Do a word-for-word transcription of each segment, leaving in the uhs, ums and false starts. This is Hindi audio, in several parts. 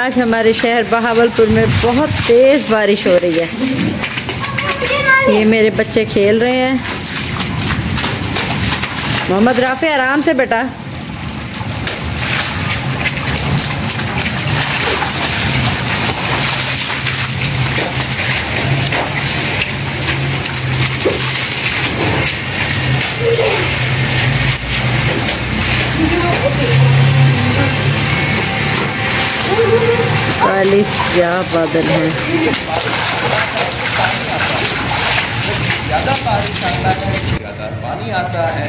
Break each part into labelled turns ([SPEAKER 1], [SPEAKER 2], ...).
[SPEAKER 1] आज हमारे शहर बहावलपुर में बहुत तेज़ बारिश हो रही है। ये मेरे बच्चे खेल रहे हैं। मोहम्मद राफे आराम से बेटा। चालीस क्या बादल हैं।
[SPEAKER 2] ज्यादा बारिश आता है, ज्यादा पानी आता है।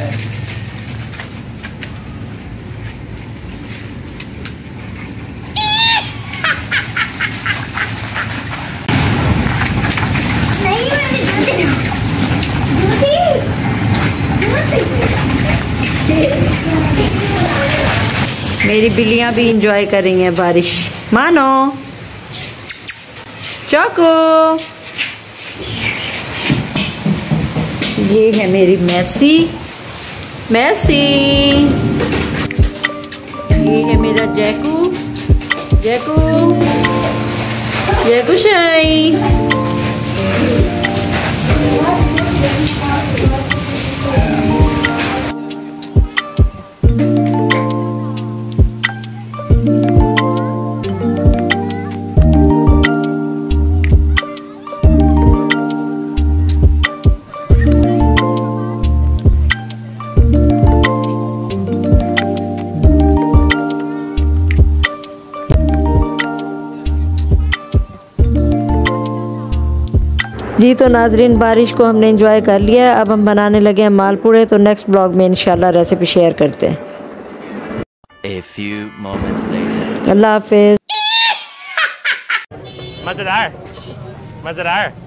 [SPEAKER 1] मेरी बिल्लियां भी इंजॉय कर रही हैं बारिश। मानो चोको, ये है मेरी मैसी मैसी, ये है मेरा जैकू जैकू जैकू शाई। जी तो नाजरीन, बारिश को हमने एंजॉय कर लिया है। अब हम बनाने लगे हैं मालपुड़े। तो नेक्स्ट ब्लॉग में इंशाल्लाह रेसिपी शेयर करते हैं।
[SPEAKER 3] A few moments later.
[SPEAKER 1] अल्लाह हाफिज़।
[SPEAKER 4] मज़ेदार मज़ेदार।